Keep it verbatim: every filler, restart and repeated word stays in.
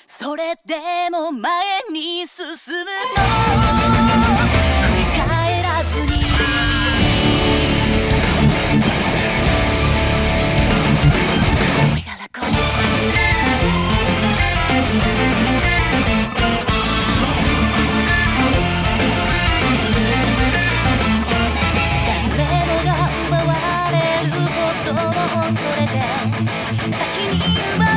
それでも前に進むの振り返らずにWe gotta go誰もが奪われることを恐れて先に奪